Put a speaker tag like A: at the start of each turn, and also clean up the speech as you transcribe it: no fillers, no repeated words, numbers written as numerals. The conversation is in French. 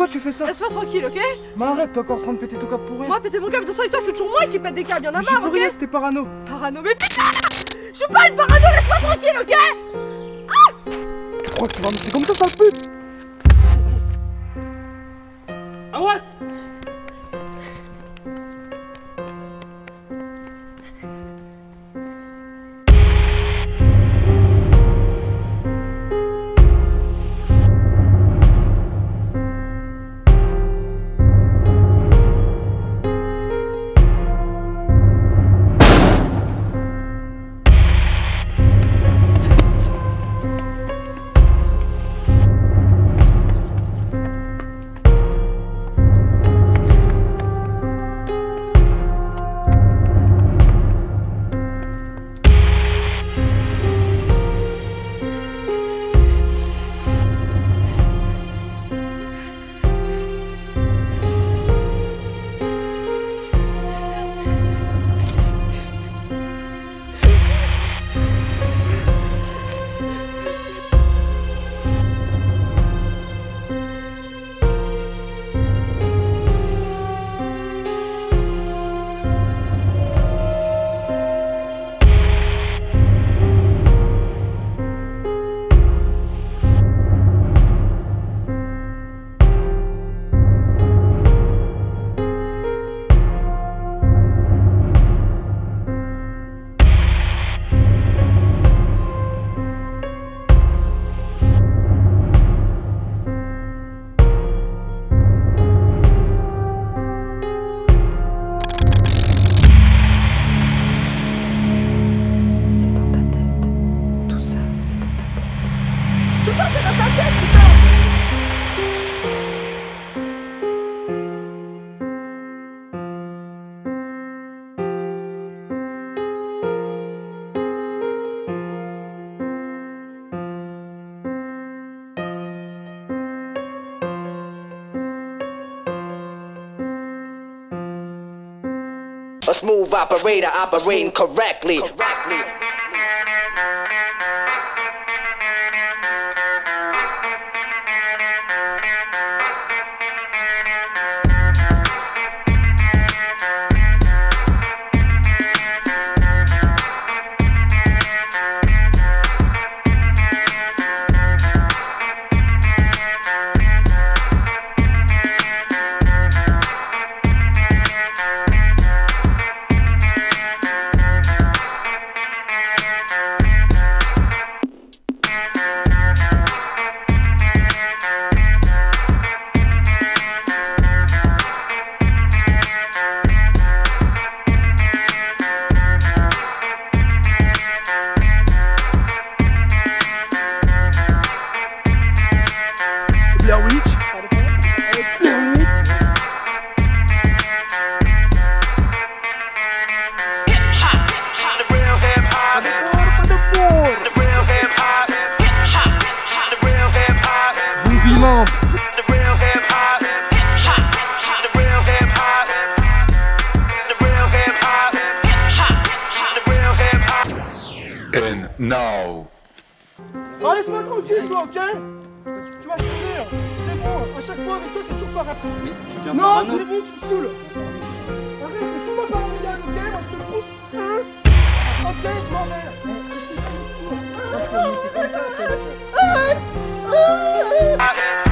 A: tu fais ça?
B: Laisse-moi tranquille, ok?
A: Mais arrête, t'es encore en train de péter ton câble pour rien.
B: Moi, péter mon câble, de toute façon, avec toi, c'est toujours moi qui pète des câbles, y'en a
A: Mais
B: marre,
A: pour
B: ok?
A: rien, c'était parano.
B: Parano, mais putain! Je suis pas une parano, laisse-moi tranquille, ok?
A: Tu crois que tu vas me faire comme ça, sale pute? Ah ouais?
C: A smooth operator operating correctly.
D: And now.
A: Oh, laisse-moi tranquille, toi, ok? Tu vas sourire, c'est bon, à chaque fois avec toi c'est toujours pareil. Non, c'est bon, tu te saoules. Arrête, je suis pas paranoïaque, ok? Moi je te pousse. Ok, je m'en vais. Je te pousse. C'est comme ça, c'est... Arrête.